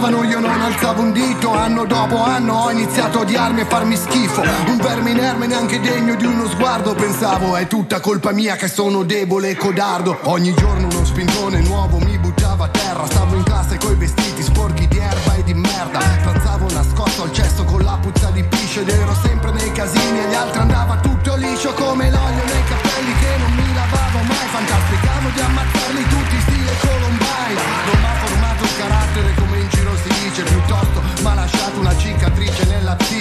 parlavano io non alzavo un dito. Anno dopo anno ho iniziato a odiarmi e farmi schifo. Un verme inerme neanche degno di uno sguardo. Pensavo è tutta colpa mia che sono debole e codardo. Ogni giorno uno spintone nuovo mi buttava a terra. Stavo in classe coi vestiti sporchi di erba e di merda. Pranzavo nascosto al cesso con la puzza di piscio. Ed ero sempre nei casini e agli altri andava tutto liscio come l'olio nei capelli che non mi lavavo mai. Fantasticavo di ammazzarli tutti stile Columbine. Non m'ha formato il carattere come in giro si dice, piuttosto m'ha lasciato una cicatrice nella